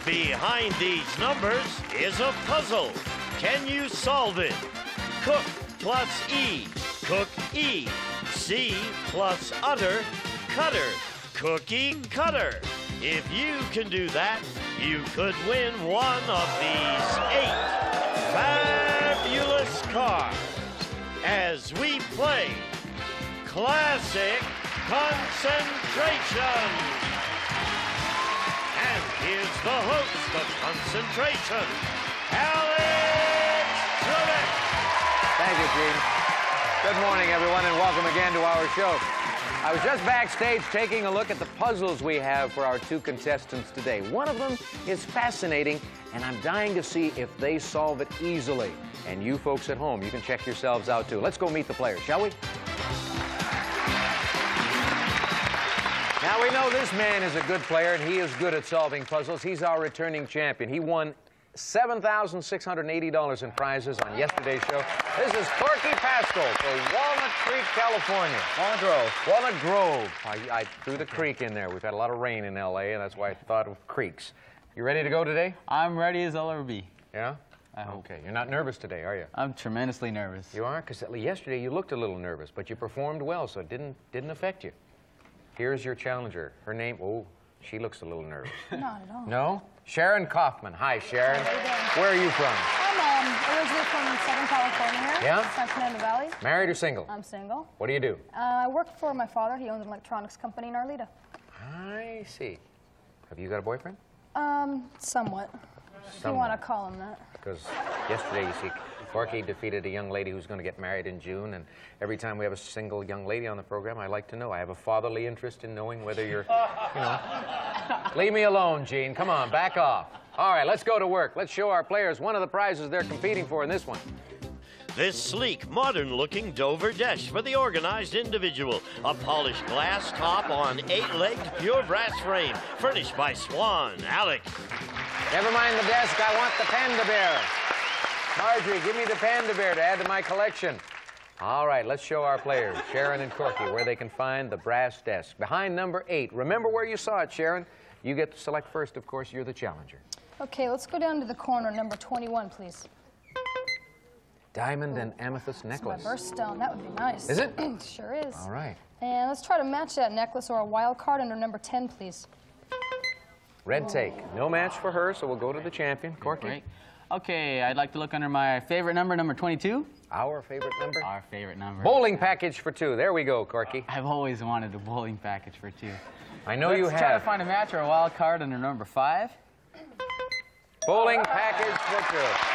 Behind these numbers is a puzzle. Can you solve it? Cook plus E, cook E. C plus utter, cutter, cookie cutter. If you can do that, you could win one of these 8 fabulous cars as we play Classic Concentration. And here's the host of Concentration, Alex Trebek. Thank you, Gene. Good morning, everyone, and welcome again to our show. I was just backstage taking a look at the puzzles we have for our 2 contestants today. One of them is fascinating, and I'm dying to see if they solve it easily. And you folks at home, you can check yourselves out, too. Let's go meet the players, shall we? Now, we know this man is a good player, and he is good at solving puzzles. He's our returning champion. He won $7,680 in prizes on yesterday's show. This is Corky Pascal for Walnut Creek, California. Walnut Grove. Walnut Grove. I threw the creek in there. We've had a lot of rain in L.A., and that's why I thought of creeks. You ready to go today? I'm ready as I'll ever be. Yeah? I hope. Okay. You're not nervous today, are you? I'm tremendously nervous. You are? Because yesterday you looked a little nervous, but you performed well, so it didn't affect you. Here's your challenger. Her name, oh, she looks a little nervous. Not at all. No? Sharon Kaufman. Hi, Sharon. Where are you from? I'm originally from Southern California here. Yeah? San Fernando Valley. Married or single? I'm single. What do you do? I work for my father. He owns an electronics company in Arleta. I see. Have you got a boyfriend? Somewhat. If you want to call him that. Because yesterday, you see, Corky defeated a young lady who's going to get married in June, and every time we have a single young lady on the program, I like to know. I have a fatherly interest in knowing whether you're, you know. Leave me alone, Gene. Come on, back off. All right, let's go to work. Let's show our players one of the prizes they're competing for in this one. This sleek, modern-looking Dover desk for the organized individual. A polished glass top on 8-legged pure brass frame, furnished by Swan. Alex. Never mind the desk. I want the panda bear. Marjorie, give me the panda bear to add to my collection. All right, let's show our players, Sharon and Corky, where they can find the brass desk. Behind number 8. Remember where you saw it, Sharon. You get to select first, of course. You're the challenger. Okay, let's go down to the corner, number 21, please. Diamond and amethyst necklace. My birthstone. That would be nice. Is it? Sure is. All right. And let's try to match that necklace or a wild card under number 10, please. Red take. No match for her, so we'll go to the champion. Corky. Great. Okay, I'd like to look under my favorite number, number 22. Our favorite number? Our favorite number. Bowling package for 2. There we go, Corky. I've always wanted a bowling package for 2. I know you have. Let's try to find a match or a wild card under number 5. Bowling package for 2.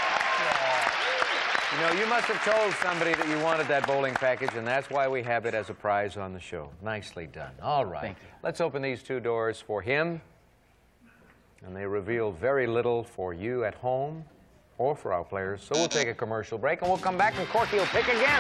You know, you must have told somebody that you wanted that bowling package, and that's why we have it as a prize on the show. Nicely done. All right. Thank you. Let's open these 2 doors for him. And they reveal very little for you at home or for our players. So we'll take a commercial break, and we'll come back, and Corky will pick again.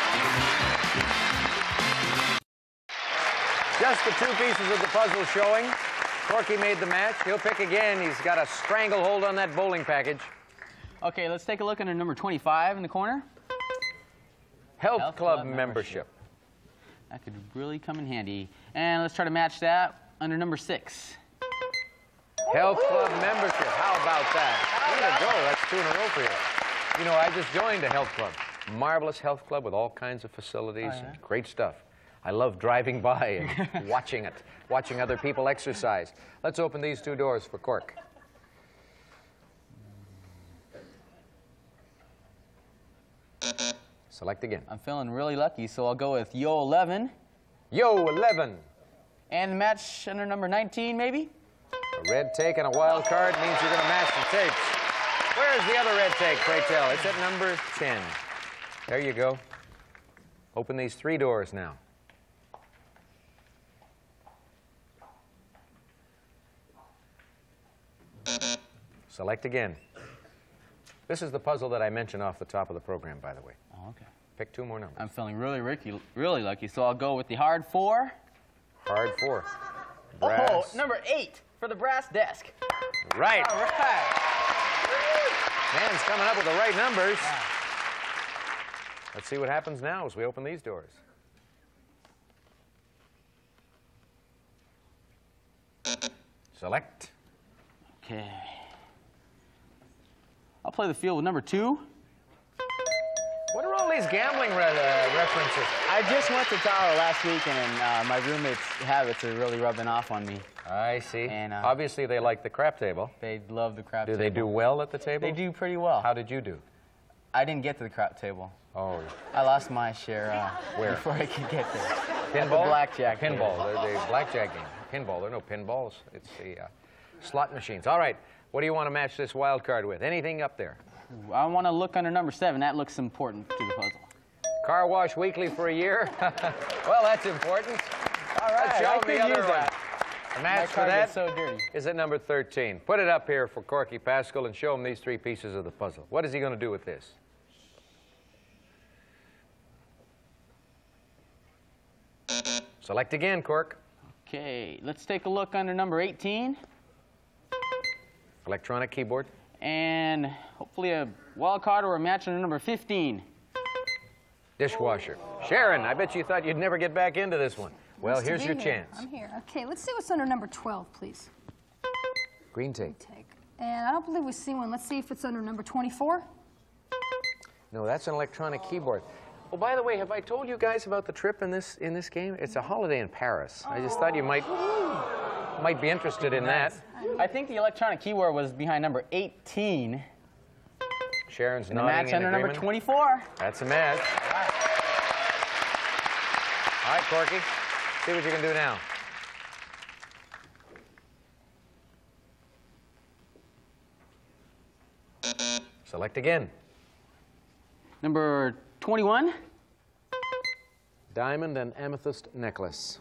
Just the 2 pieces of the puzzle showing. Corky made the match. He'll pick again. He's got a stranglehold on that bowling package. Okay, let's take a look under number 25 in the corner. Health Club membership. That could really come in handy. And let's try to match that under number 6. Health Club membership. How about that? Way to go. That's 2 in a row for you. You know, I just joined a health club. Marvelous health club with all kinds of facilities and great stuff. I love driving by and watching it, watching other people exercise. Let's open these 2 doors for Cork. Select again. I'm feeling really lucky, so I'll go with Yo 11. Yo 11. And match under number 19, maybe? A red take and a wild card means you're going to match the tapes. Where's the other red take, pray tell? It's at number 10. There you go. Open these 3 doors now. Select again. This is the puzzle that I mentioned off the top of the program, by the way. Oh, okay. Pick 2 more numbers. I'm feeling really lucky, so I'll go with the hard 4. Hard 4. Brass. Oh, number 8 for the brass desk. Right. All right. Man's coming up with the right numbers. Let's see what happens now as we open these doors. Select. Okay. play the field with number 2. What are all these gambling references? I just went to Tower last week, and my roommates' habits are really rubbing off on me. I see. And, obviously, they like the crap table. They love the crap table. Do they do well at the table? They do pretty well. How did you do? I didn't get to the crap table. Oh. I lost my share Where? before I could get there. Pinball? At the blackjack. Pinball. They're the blackjack game. Pinball. There are no pinballs. It's the slot machines. All right. What do you want to match this wild card with? Anything up there? Ooh, I want to look under number 7. That looks important to the puzzle. Car wash weekly for a year? Well, that's important. All right, Let's show I them could the other use one. that. The match for My car that gets so dirty. is at number 13. Put it up here for Corky Pascal and show him these 3 pieces of the puzzle. What is he going to do with this? Select again, Cork. Okay, let's take a look under number 18. Electronic keyboard. And hopefully a wild card or a match under number 15. Dishwasher. Sharon, I bet you thought you'd never get back into this one. Well, Nice to here's be your here. chance. I'm here. Okay, let's see what's under number 12, please. Green tape. And I don't believe we've seen one. Let's see if it's under number 24. No, that's an electronic keyboard. Oh, by the way, have I told you guys about the trip in this game? It's a holiday in Paris. I just thought you might be interested in that. I think the electronic keyboard was behind number 18. Sharon's And the nodding match in under number agreement. 24. That's a match. All right, Corky. See what you can do now. Select again. Number 21. Diamond and amethyst necklace.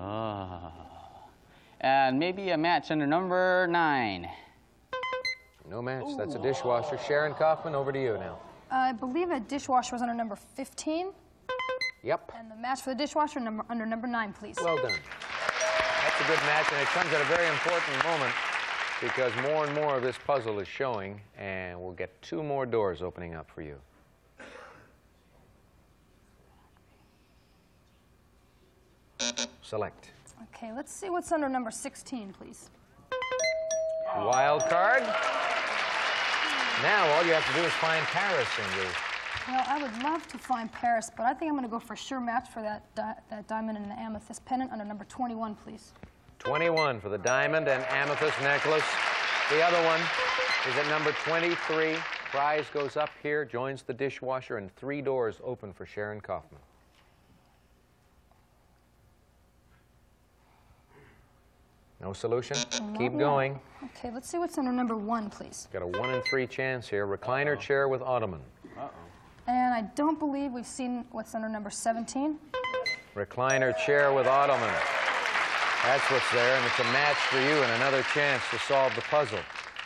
And maybe a match under number 9. No match. That's a dishwasher. Sharon Kaufman, over to you now. I believe a dishwasher was under number 15. Yep. And the match for the dishwasher under number 9, please. Well done. That's a good match, and it comes at a very important moment because more and more of this puzzle is showing, and we'll get 2 more doors opening up for you. Select. Okay, let's see what's under number 16, please. Wild card. Now all you have to do is find Paris, Cindy. Well, I would love to find Paris, but I think I'm going to go for a sure match for that diamond and the amethyst pendant under number 21, please. 21 for the diamond and amethyst necklace. The other one is at number 23. Prize goes up here, joins the dishwasher, and 3 doors open for Sharon Kaufman. No solution? Keep going. Okay, let's see what's under number 1, please. Got a 1 in 3 chance here. Recliner chair with ottoman. And I don't believe we've seen what's under number 17. Recliner chair with ottoman. That's what's there, and it's a match for you and another chance to solve the puzzle.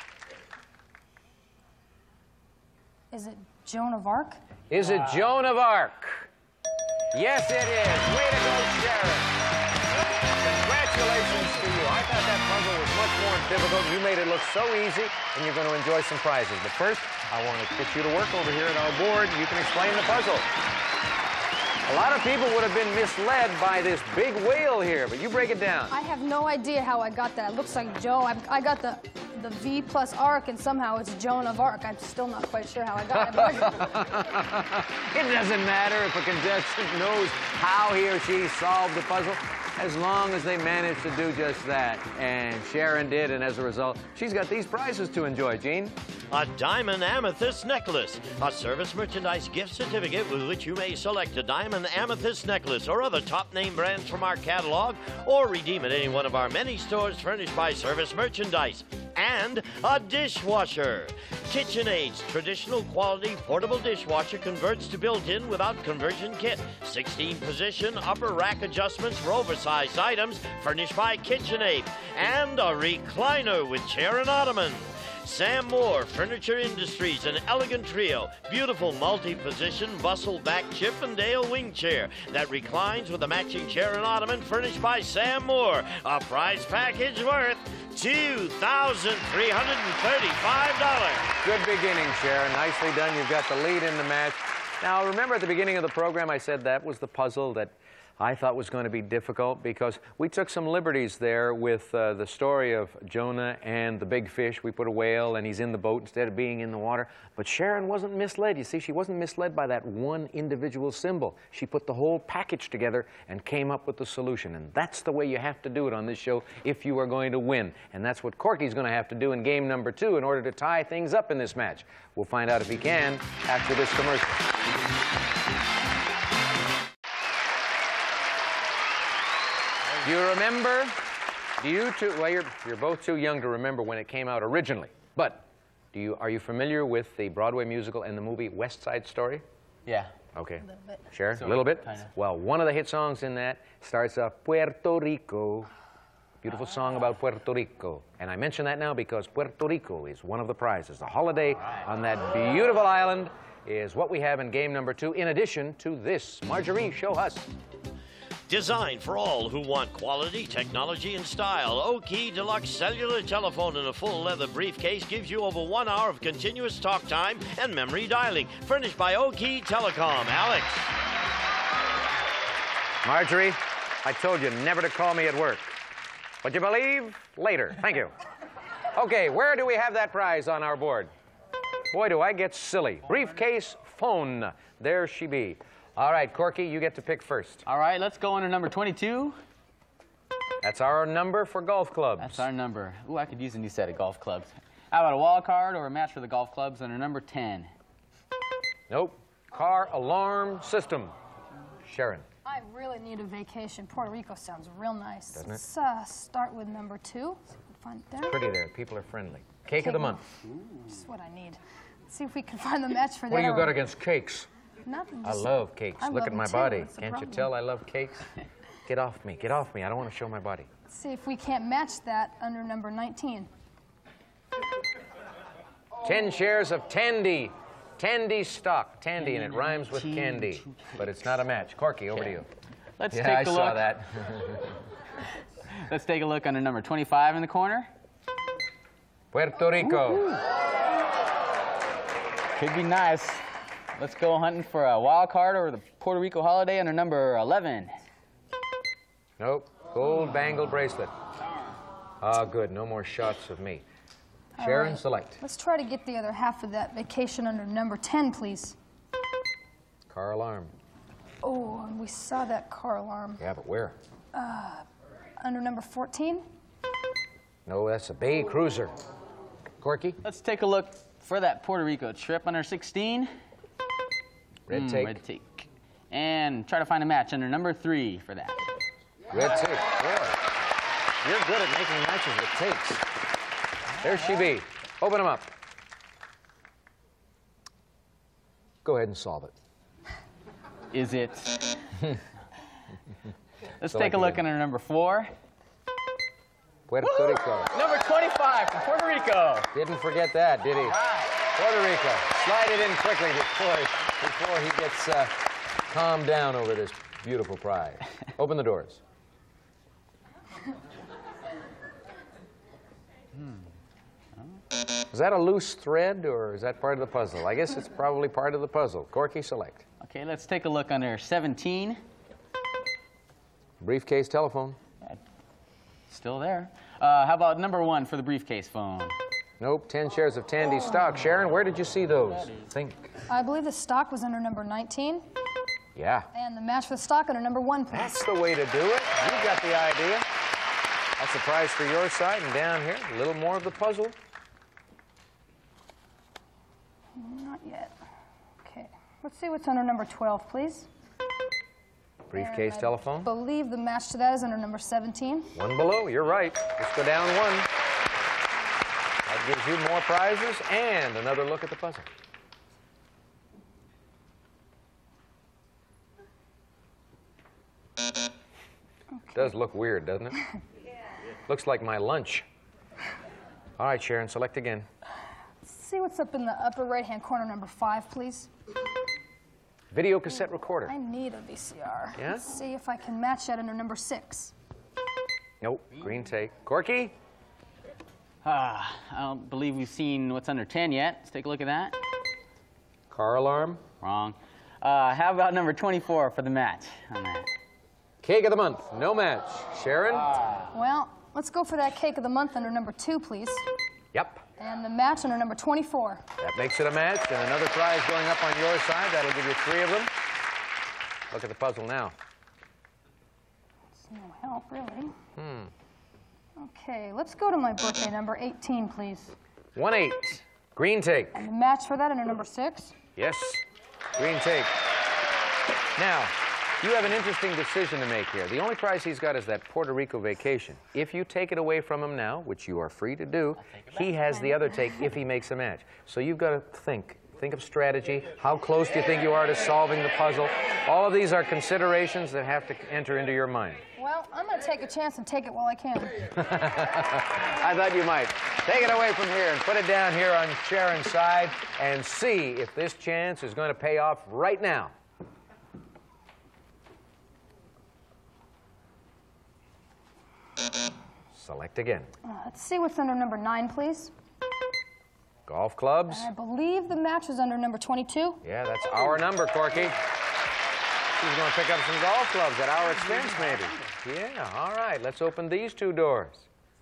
Is it Joan of Arc? Is it Joan of Arc? Yes, it is. Way to go, Sharon. Congratulations to you. I thought that puzzle was much more difficult. You made it look so easy, and you're going to enjoy some prizes. But first, I want to get you to work over here at our board. You can explain the puzzle. A lot of people would have been misled by this big whale here, but you break it down. I have no idea how I got that. It looks like Joe. I got the V plus Arc, and somehow it's Joan of Arc. I'm still not quite sure how I got it. It doesn't matter if a contestant knows how he or she solved the puzzle, as long as they manage to do just that. And Sharon did, and as a result, she's got these prizes to enjoy. Gene? A diamond amethyst necklace, a service merchandise gift certificate with which you may select a diamond amethyst necklace or other top name brands from our catalog, or redeem at any one of our many stores furnished by Service Merchandise. And a dishwasher. KitchenAid's traditional quality portable dishwasher converts to built-in without conversion kit. 16-position upper rack adjustments for oversized items furnished by KitchenAid. And a recliner with chair and ottoman. Sam Moore Furniture Industries, an elegant trio, beautiful multi-position bustle back Chippendale wing chair that reclines with a matching chair and ottoman furnished by Sam Moore. A prize package worth $2,335. Good beginning, Sharon. Nicely done. You've got the lead in the match. Now, remember at the beginning of the program I said that was the puzzle that I thought was going to be difficult because we took some liberties there with the story of Jonah and the big fish. We put a whale and he's in the boat instead of being in the water. But Sharon wasn't misled. You see, she wasn't misled by that one individual symbol. She put the whole package together and came up with the solution. And that's the way you have to do it on this show if you are going to win. And that's what Corky's going to have to do in game number 2 in order to tie things up in this match. We'll find out if he can after this commercial. Do you remember? Do you two? Well, you're both too young to remember when it came out originally. But are you familiar with the Broadway musical and the movie West Side Story? Yeah. Okay. A little bit. Sharon, So, a little bit? kinda. Well, one of the hit songs in that starts off Puerto Rico. Beautiful song about Puerto Rico. And I mention that now because Puerto Rico is one of the prizes. The holiday on that beautiful island is what we have in game number 2, in addition to this. Marjorie, show us. Designed for all who want quality, technology, and style, Oki Deluxe Cellular Telephone in a full leather briefcase gives you over 1 hour of continuous talk time and memory dialing. Furnished by Oki Telecom. Alex. Marjorie, I told you never to call me at work. Would you believe? Later. Thank you. Okay, where do we have that prize on our board? Boy, do I get silly. Briefcase phone. There she be. All right, Corky, you get to pick first. All right, let's go under number 22. That's our number for golf clubs. That's our number. Ooh, I could use a new set of golf clubs. How about a wild card or a match for the golf clubs under number 10? Nope. Car alarm system. Sharon. I really need a vacation. Puerto Rico sounds real nice. Doesn't it? Let's start with number 2. See if we can find it there. Pretty there. People are friendly. Cake of the month. Just what I need. Let's see if we can find the match for that. What do you got against cakes? Nothing. I just- love cakes. I Look love at them my too. body. That's the Can't you problem. tell I love cakes? Get off me. Get off me. I don't want to show my body. Let's see if we can't match that under number 19. 10 shares of Tandy. Tandy stock. Tandy, and it rhymes with candy. But it's not a match. Corky, over to you. Let's Yeah, take I a saw look. that. Let's take a look under number 25 in the corner. Puerto Rico. Could be nice. Let's go hunting for a wild card or the Puerto Rico holiday under number 11. Nope. Gold bangle bracelet. Ah, good. No more shots of me. Sharon, right. select. Let's try to get the other half of that vacation under number 10, please. Car alarm. Oh, and we saw that car alarm. Yeah, but where? Under number 14? No, that's a Bay Cruiser. Corky? Let's take a look for that Puerto Rico trip under 16. Red take. Red take. And try to find a match under number 3 for that. Red take. Boy, you're good at making matches with takes. There she be. Open them up. Go ahead and solve it. Is it? Let's Select take a look again. under number 4. Puerto Rico. Number 25 from Puerto Rico. Didn't forget that, did he? Puerto Rico. Slide it in quickly before he gets calmed down over this beautiful prize. Open the doors. Is that a loose thread, or is that part of the puzzle? I guess it's probably part of the puzzle. Corky, select. Okay, let's take a look under 17. Briefcase telephone. Still there. How about number 1 for the briefcase phone? Nope, 10 shares of Tandy stock. Sharon, where did you see those? Think. I believe the stock was under number 19. Yeah. And the match for the stock under number 1, please. That's the way to do it. You got the idea. That's the prize for your side, and down here, a little more of the puzzle. Not yet. Okay. Let's see what's under number 12, please. Briefcase telephone. I believe the match to that is under number 17. One below, you're right. Let's go down 1. That gives you more prizes and another look at the puzzle. Does look weird, doesn't it? Yeah. Looks like my lunch. All right, Sharon, select again. Let's see what's up in the upper right-hand corner, number 5, please. Video cassette recorder. I need a VCR. Yeah? Let's see if I can match that under number 6. Nope, green take. Corky? I don't believe we've seen what's under 10 yet. Let's take a look at that. Car alarm. Wrong. How about number 24 for the match on that? Cake of the month, no match. Sharon? Well, let's go for that cake of the month under number 2, please. Yep. And the match under number 24. That makes it a match, and another prize going up on your side. That'll give you 3 of them. Look at the puzzle now. It's no help, really. Okay, let's go to my birthday number 18, please. 1-8. Green take. And the match for that under number 6. Yes. Green take. Now, you have an interesting decision to make here. The only prize he's got is that Puerto Rico vacation. If you take it away from him now, which you are free to do, he has the other take if he makes a match. So you've got to think. Think of strategy. How close do you think you are to solving the puzzle? All of these are considerations that have to enter into your mind. Well, I'm going to take a chance and take it while I can. I thought you might. Take it away from here and put it down here on Sharon's side and see if this chance is going to pay off right now. Select again. Let's see what's under number 9, please. Golf clubs. I believe the match is under number 22. Yeah, that's our number, Corky. She's going to pick up some golf clubs at our expense, maybe. Yeah, all right. Let's open these 2 doors.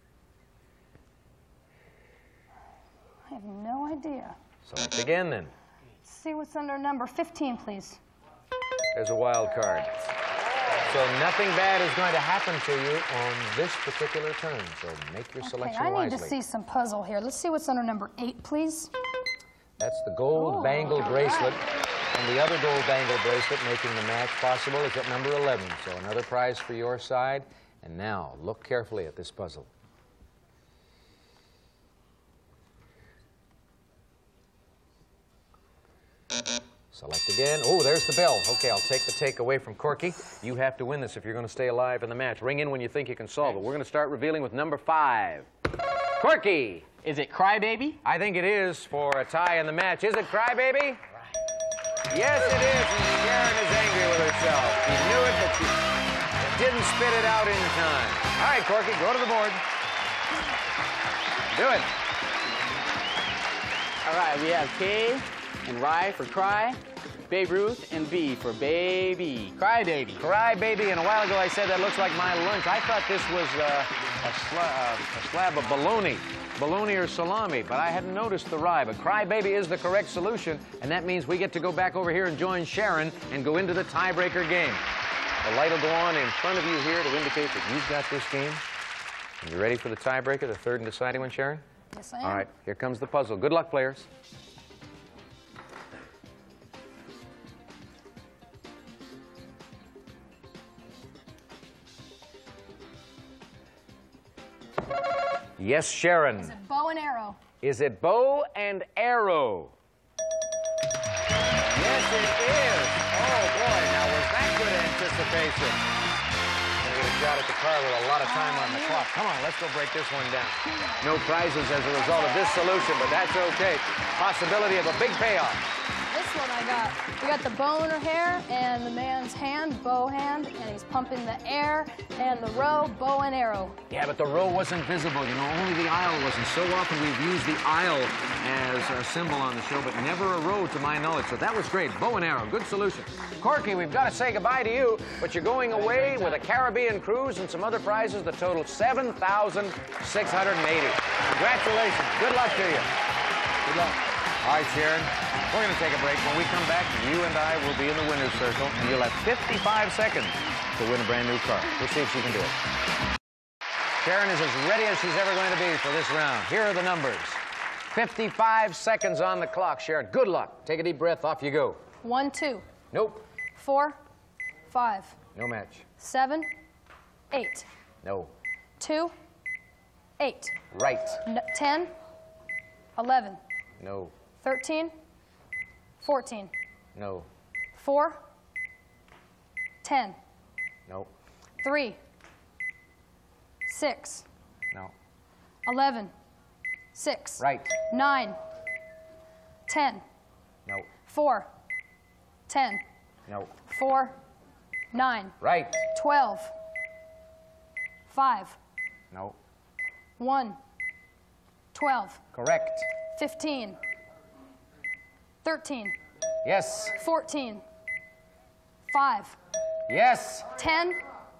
I have no idea. Select again, then. Let's see what's under number 15, please. There's a wild card. So nothing bad is going to happen to you on this particular turn. So make your selection I need wisely. to see some puzzle here. Let's see what's under number 8, please. That's the gold bangle bracelet. And the other gold bangle bracelet making the match possible is at number 11. So another prize for your side. And now, look carefully at this puzzle. Select again. Oh, there's the bell. Okay, I'll take the take away from Corky. You have to win this if you're going to stay alive in the match. Ring in when you think you can solve it. We're going to start revealing with number 5. Corky! Is it Crybaby? I think it is for a tie in the match. Is it Crybaby? Yes, it is, and Sharon is angry with herself. She knew it, but she didn't spit it out in time. All right, Corky, go to the board. Do it. All right, we have K and Rye for cry, Babe Ruth, and B for baby. Crybaby. Crybaby, and a while ago I said that looks like my lunch. I thought this was a slab of bologna or salami, but I hadn't noticed the rye. But Crybaby is the correct solution, and that means we get to go back over here and join Sharon and go into the tiebreaker game. The light will go on in front of you here to indicate that you've got this game. And you ready for the tiebreaker, the third and deciding one, Sharon? Yes, I am. All right, here comes the puzzle. Good luck, players. Yes, Sharon. Is it bow and arrow? Is it bow and arrow? Yes, it is. Oh, boy. Now, was that good anticipation? Gonna get a shot at the car with a lot of time on the clock. Come on, let's go break this one down. No prizes as a result of this solution, but that's okay. Possibility of a big payoff. This one I got. We got the bow in her hair and the man's hand, bow hand, and he's pumping the air, and the row, bow and arrow. Yeah, but the row wasn't visible. You know, only the aisle wasn't. So often we've used the aisle as a symbol on the show, but never a row to my knowledge. So that was great. Bow and arrow, good solution. Corky, we've got to say goodbye to you, but you're going away with a Caribbean cruise and some other prizes that total $7,680. Congratulations. Good luck to you. Good luck. All right, Sharon, we're going to take a break. When we come back, you and I will be in the winner's circle, and you'll have 55 seconds to win a brand new car. We'll see if she can do it. Sharon is as ready as she's ever going to be for this round. Here are the numbers. 55 seconds on the clock, Sharon. Good luck. Take a deep breath. Off you go. 1, 2. Nope. 4, 5. No match. 7, 8. No. 2, 8. Right. 10, 11. No. 13, 14. No. 4, 10. No. 3, 6. No. 11, 6. Right. 9, 10. No. 4, 10. No. 4, 9. Right. 12, 5. No. 1, 12. Correct. 15, 13, Yes. 14, 5, Yes. 10,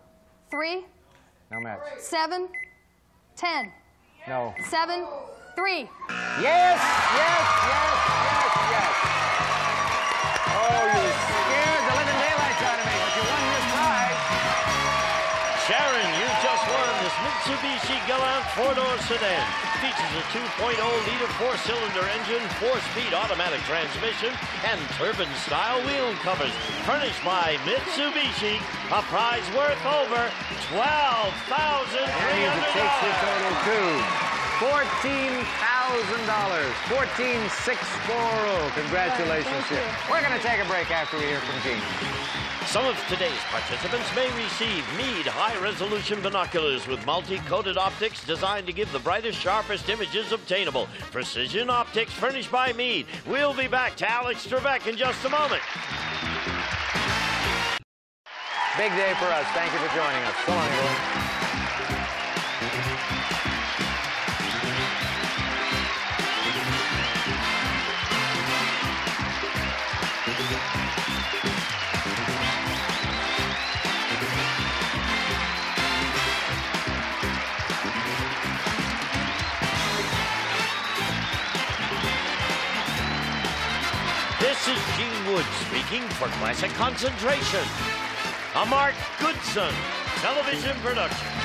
3, No match. 7, 10, No. 7, 3. Yes, yes, yes, yes, yes. Oh, you scared the living daylights out of me, but you won this prize. Sharon, you just won this Mitsubishi Galant 4-door sedan. Features a 2.0-liter 4-cylinder engine, 4-speed automatic transmission, and turbine-style wheel covers. Furnished by Mitsubishi, a prize worth over $12,300. And it takes the total to $14,000. 14,640. Congratulations. Thank you. We're going to take a break after we hear from Gene. Some of today's participants may receive Meade high-resolution binoculars with multi-coated optics designed to give the brightest, sharpest images obtainable. Precision optics furnished by Meade. We'll be back to Alex Trebek in just a moment. Big day for us. Thank you for joining us. So long, everyone. This is Gene Wood speaking for Classic Concentration, a Mark Goodson television production.